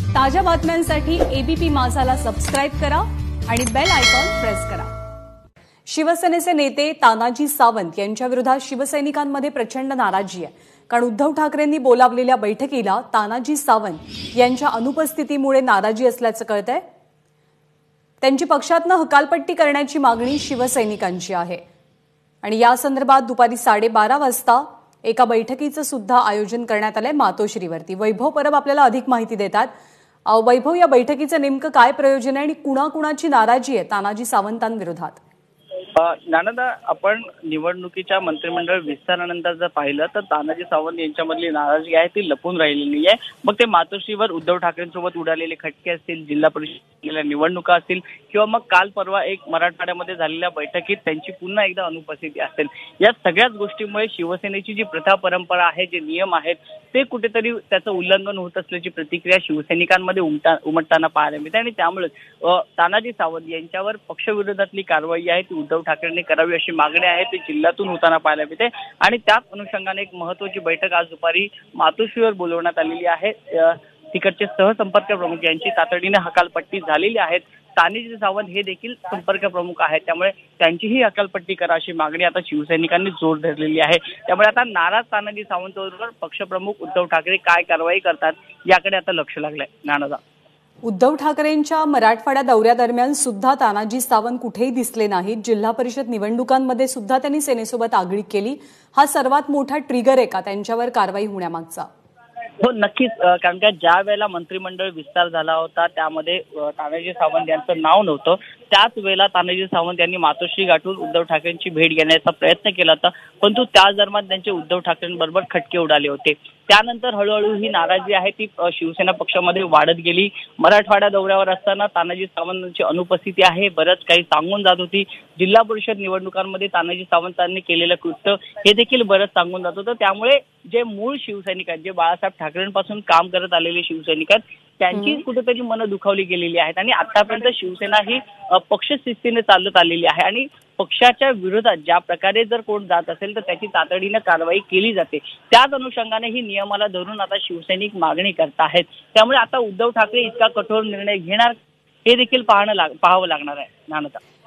ताज्या बातम्यांसाठी ABP माझाला subscribe करा आणि बेल आयकॉन प्रेस करा। शिवसेनेचे नेते तानाजी सावंत यांच्या विरोधात शिवसैनिकांमध्ये प्रचंड नाराजी आहे। कारण उद्धव ठाकरेंनी बोलावलेल्या बैठकीला तानाजी सावंत यांच्या अनुपस्थितीमुळे नाराजी असल्याचं कळतंय। त्यांची पक्षातनं हकालपट्टी करण्याची मागणी शिवसैनिकांची आहे आणि या संदर्भात दुपारी 12:30 वाजता एका बैठकीचं सुद्धा आयोजन करण्यात आलंय मातोश्रीवरती। वैभव परब आपल्याला अधिक माहिती देतात। वैभव, या बैठकीचं नेमकं काय प्रयोजन आहे आणि कुणाकुणाची नाराजी आहे तानाजी सावंतांविरोधात? नानदा, आपण निवडणुकीच्या मंत्रिमंडळ विस्तारानंतर जर पाहिलं तर तानाजी सावंत यांच्यामधली नाराजी आहे ती लपून राहिलेली आहे। मग ते मातोश्रीवर उद्धव ठाकरेंसोबत उडालेले खटके असतील, जिल्हा परिषदेच्या निवडणुका असतील किंवा मग काल परवा एक मराठवाड्यामध्ये झालेल्या बैठकीत त्यांची पुन्हा एकदा अनुपस्थिती असेल, या सगळ्याच गोष्टींमुळे शिवसेनेची जी प्रथा परंपरा आहे, जे नियम आहेत, ते कुठेतरी त्याचं उल्लंघन होत असल्याची प्रतिक्रिया शिवसैनिकांमध्ये उमटताना पाहायला मिळते। आणि त्यामुळे तानाजी सावंत यांच्यावर पक्षविरोधातली कारवाई आहे ती उद्धव ठाकरेंनी करावी अशी मागणी आहे ती जिल्ह्यातून होताना पाहायला मिळते। आणि त्याच अनुषंगाने एक महत्त्वाची बैठक आज दुपारी मातोश्रीवर बोलवण्यात आलेली आहे। तिकडचे सहसंपर्क प्रमुख यांची तातडीने हकालपट्टी झालेली आहे। तानाजी सावंत हे देखील संपर्क प्रमुख आहेत, त्यामुळे त्यांचीही हकालपट्टी करा अशी मागणी आता शिवसैनिकांनी जोर धरलेली आहे। त्यामुळे आता नाराज तानाजी सावंतबरोबर पक्षप्रमुख उद्धव ठाकरे काय कारवाई करतात याकडे आता लक्ष लागलंय। नानादा, उद्धव ठाकरेंच्या मराठवाडा दौऱ्यादरम्यान सुद्धा तानाजी सावंत कुठेही दिसले नाहीत। जिल्हा परिषद निवडणुकांमध्ये सुद्धा त्यांनी सेनेसोबत आघाडी केली। हा सर्वात मोठा ट्रिगर आहे का त्यांच्यावर कारवाई होण्यामागचा? हो, नक्कीच। कारण का ज्या वेळेला मंत्रिमंडळ विस्तार झाला होता त्यामध्ये तानाजी सावंत यांचं नाव नव्हतं, त्याच वेळेला तानाजी सावंत यांनी मातोश्री गाठून उद्धव ठाकरेंची भेट घेण्याचा प्रयत्न केला होता, परंतु त्याच दरम्यान त्यांचे उद्धव ठाकरेंबरोबर खटके उडाले होते। त्यानंतर हळूहळू ही नाराजी आहे ती शिवसेना पक्षामध्ये वाढत गेली। मराठवाडा दौऱ्यावर असताना तानाजी सावंतांची अनुपस्थिती आहे बरंच काही सांगून जात होती। जिल्हा परिषद निवडणुकांमध्ये तानाजी सावंतांनी केलेलं कृत्य हे देखील बरंच सांगून जात होतं। त्यामुळे जे मूळ शिवसैनिक आहेत, जे बाळासाहेब ठाकरेंपासून काम करत आलेले शिवसैनिक आहेत, त्यांची कुठेतरी मनं दुखावली गेलेली आहेत आणि आतापर्यंत शिवसेना ही पक्षशिस्तीने चालत आलेली आहे आणि पक्षाच्या विरोधात ज्या प्रकारे जर कोण जात असेल तर त्याची तातडीने कारवाई केली जाते। त्याच अनुषंगाने ही नियमाला धरून आता शिवसैनिक मागणी करत आहेत। त्यामुळे आता उद्धव ठाकरे इतका कठोर निर्णय घेणार हे देखील पाहावं लागणार आहे। नानदा,